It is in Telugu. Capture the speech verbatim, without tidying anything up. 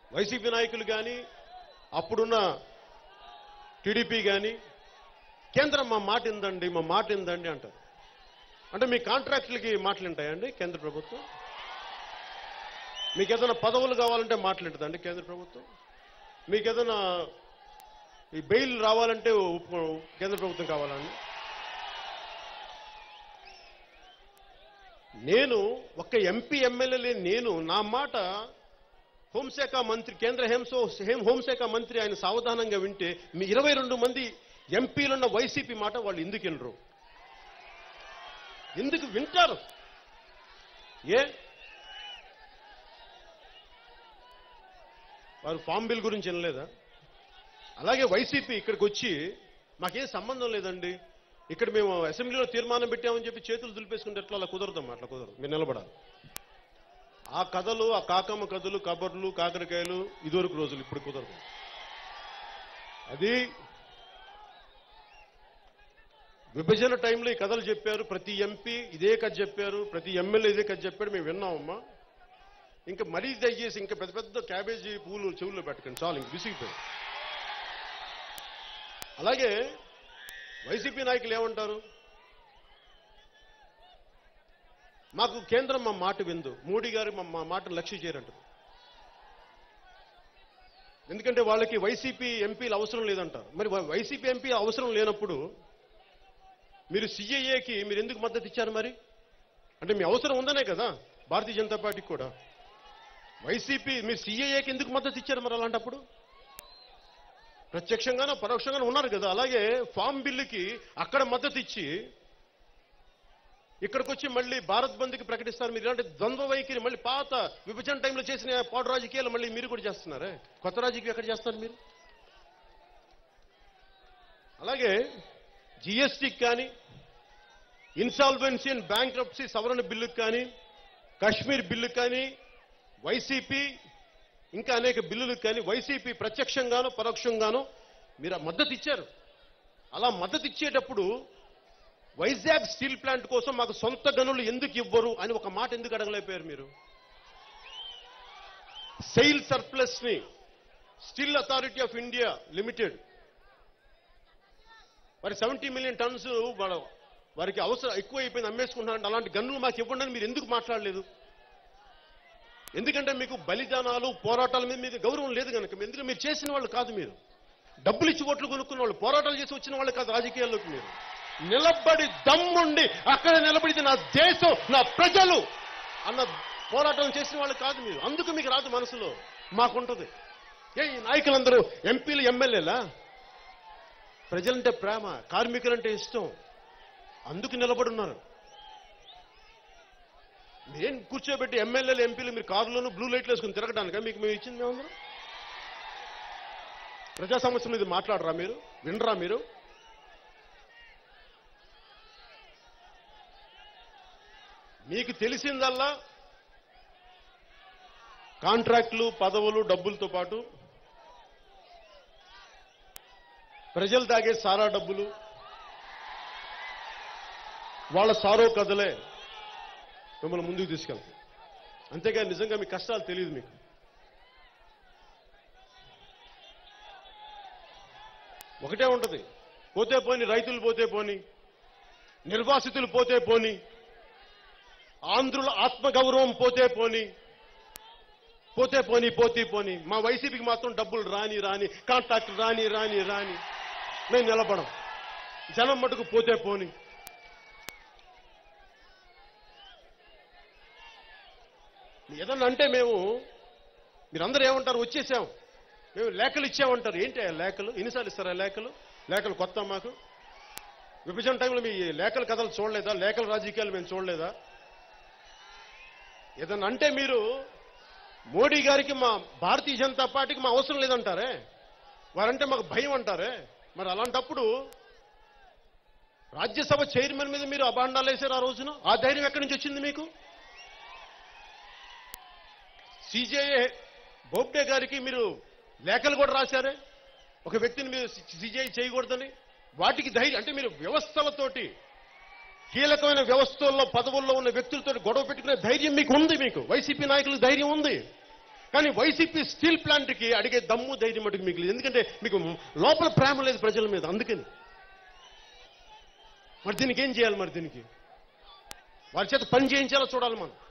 వైసీపీ నాయకులు కానీ అప్పుడున్న టీడీపీ కానీ కేంద్రం మా మాట ఇందండి మా మాట ఇందండి అంటారు. అంటే మీ కాంట్రాక్టులకి మాటలు ఉంటాయండి కేంద్ర ప్రభుత్వం? మీకు ఏదైనా పదవులు కావాలంటే మాట్లాడుతుందండి కేంద్ర ప్రభుత్వం? మీకు ఏదైనా ఈ బెయిల్ రావాలంటే కేంద్ర ప్రభుత్వం కావాలండి? నేను ఒక్క ఎంపీ ఎమ్మెల్యే నేను నా మాట హోంశాఖ మంత్రి కేంద్ర హోంశో హోంశాఖ మంత్రి ఆయన సావధానంగా వింటే మీ ఇరవై రెండు మంది ఎంపీలున్న వైసీపీ మాట వాళ్ళు ఎందుకు వినరు? ఎందుకు వింటారు? ఏ వారు ఫామ్ బిల్ గురించి వినలేదా? అలాగే వైసీపీ ఇక్కడికి వచ్చి మాకేం సంబంధం లేదండి, ఇక్కడ మేము అసెంబ్లీలో తీర్మానం పెట్టామని చెప్పి చేతులు దులిపేసుకుంటే ఎట్లా? అలా కుదరదమ్మా, అట్లా కుదరదు. మీరు నిలబడాలి. ఆ కథలు, ఆ కాకమ్మ కథలు, కబర్లు, కాకరకాయలు ఇదివరకు రోజులు, ఇప్పుడు కుదరదు. అది విభజన టైంలో ఈ కథలు చెప్పారు, ప్రతి ఎంపీ ఇదే కథ చెప్పారు, ప్రతి ఎమ్మెల్యే ఇదే కథ చెప్పాడు, మేము విన్నామమ్మా. ఇంకా మరీ దయచేసి ఇంకా పెద్ద పెద్ద క్యాబేజీ పూలు చెవుల్లో పెట్టకండి, చాలు, ఇంక విసిగిపోయి. అలాగే వైసీపీ నాయకులు ఏమంటారు? మాకు కేంద్రం మా మాట విందు, మోడీ గారు మా మాటను లక్ష్య చేయరంటారు. ఎందుకంటే వాళ్ళకి వైసీపీ ఎంపీలు అవసరం లేదంటారు. మరి వైసీపీ ఎంపీ అవసరం లేనప్పుడు మీరు సీఏఏకి మీరు ఎందుకు మద్దతు ఇచ్చారు? మరి అంటే మీ అవసరం ఉందనే కదా భారతీయ జనతా పార్టీకి కూడా. వైసీపీ మీరు సీఏఏకి ఎందుకు మద్దతు ఇచ్చారు? మరి అలాంటప్పుడు ప్రత్యక్షంగానో పరోక్షంగానో ఉన్నారు కదా. అలాగే ఫామ్ బిల్లుకి అక్కడ మద్దతు ఇచ్చి ఇక్కడికి వచ్చి మళ్ళీ భారత్ బంద్కి ప్రకటిస్తారు. మీరు ఇలాంటి ద్వంద్వ వైఖరి మళ్ళీ పాత విభజన టైంలో చేసిన పాడు రాజకీయాలు మళ్ళీ మీరు కూడా చేస్తున్నారే. కొత్త రాజకీయం ఎక్కడ చేస్తారు మీరు? అలాగే జిఎస్టీకి కానీ, ఇన్సాల్వెన్సీ అండ్ బ్యాంక్రప్సీ సవరణ బిల్లుకి కానీ, కాశ్మీర్ బిల్లుకి కానీ, వైసీపీ ఇంకా అనేక బిల్లులకు కానీ వైసీపీ ప్రత్యక్షంగానో పరోక్షంగానో మీరు మద్దతు ఇచ్చారు. అలా మద్దతు ఇచ్చేటప్పుడు వైజాగ్ స్టీల్ ప్లాంట్ కోసం మాకు సొంత గనులు ఎందుకు ఇవ్వరు అని ఒక మాట ఎందుకు అడగలేకపోయారు మీరు? సెయిల్ సర్ప్లస్ ని steel authority of India limited మరి సెవెంటీ మిలియన్ టన్స్ వారికి అవసరం ఎక్కువ అయిపోయింది, అమ్మేసుకుంటున్నారంటే అలాంటి గన్నులు మాకు ఇవ్వండి అని మీరు ఎందుకు మాట్లాడలేదు? ఎందుకంటే మీకు బలిదానాలు పోరాటాల మీద మీద గౌరవం లేదు కనుక. ఎందుకంటే మీరు చేసిన వాళ్ళు కాదు, మీరు డబ్బులు ఇచ్చి ఓట్లు కొనుక్కున్న వాళ్ళు, పోరాటాలు చేసి వచ్చిన వాళ్ళు కాదు రాజకీయాల్లోకి. మీరు నిలబడి దమ్ముండి అక్కడ నిలబడితే నా దేశం నా ప్రజలు అన్న పోరాటం చేసిన వాళ్ళు కాదు మీరు. అందుకు మీకు రాదు, మనసులో మాకుంటుంది. ఏ ఈ నాయకులందరూ ఎంపీలు ఎమ్మెల్యేలా? ప్రజలంటే ప్రేమ, కార్మికులంటే ఇష్టం, అందుకు నిలబడున్నారు. మీరేం కూర్చోబెట్టి ఎమ్మెల్యేలు ఎంపీలు మీరు కారులోనూ బ్లూ లైట్లు వేసుకుని తిరగడానిక మీకు మేము ఇచ్చింది? మేమందరం ప్రజా సమస్యల మీద మాట్లాడరా మీరు? వినరా మీరు? మీకు తెలిసిందల్లా కాంట్రాక్టులు, పదవులు, డబ్బులతో పాటు ప్రజలు తాగే సారా డబ్బులు, వాళ్ళ సారో కథలే మిమ్మల్ని ముందుకు తీసుకెళ్తాయి. అంతేగాని నిజంగా మీ కష్టాలు తెలియదు మీకు. ఒకటే ఉంటది, పోతే పోని, రైతులు పోతే పోని, నిర్వాసితులు పోతే పోని, ఆంధ్రుల ఆత్మగౌరవం పోతే పోని, పోతే పోని పోతే పోని. మా వైసీపీకి మాత్రం డబ్బులు రాని రాని, కాంట్రాక్ట్ రాని రాని రాని, మేము నిలబడం. జనం మటుకు పోతే పోని. ఏదన్నా అంటే మేము మీరందరూ ఏమంటారు? వచ్చేసాం, మేము లేఖలు ఇచ్చామంటారు. ఏంటి లేఖలు? ఎన్నిసార్లు ఇస్తారా లేఖలు? లేఖలు కొత్త మాకు? విభజన టైంలో మీ లేఖల కథలు చూడలేదా? లేఖల రాజకీయాలు మేము చూడలేదా? ఏదన్నా అంటే మీరు మోడీ గారికి, మా భారతీయ జనతా పార్టీకి మా అవసరం లేదంటారే, వారంటే మాకు భయం అంటారే. మరి అలాంటప్పుడు రాజ్యసభ చైర్మన్ మీద మీరు అభాండాలు వేశారు ఆ రోజున. ఆ ధైర్యం ఎక్కడి నుంచి వచ్చింది మీకు? సీజేఏ బోబ్డే గారికి మీరు లేఖలు కూడా రాశారే, ఒక వ్యక్తిని మీరు సీజేఐ చేయకూడదని. వాటికి ధైర్యం అంటే మీరు వ్యవస్థలతోటి, కీలకమైన వ్యవస్థల్లో పదవుల్లో ఉన్న వ్యక్తులతో గొడవ పెట్టుకునే ధైర్యం మీకు ఉంది. మీకు వైసీపీ నాయకులకు ధైర్యం ఉంది. కానీ వైసీపీ స్టీల్ ప్లాంట్కి అడిగే దమ్ము ధైర్యం మటుకు మీకు లేదు. ఎందుకంటే మీకు లోపల ప్రేమ లేదు ప్రజల మీద. అందుకని మరి దీనికి ఏం చేయాలి? మరి దీనికి వారి చేత పని చేయించాలో చూడాలి మనం.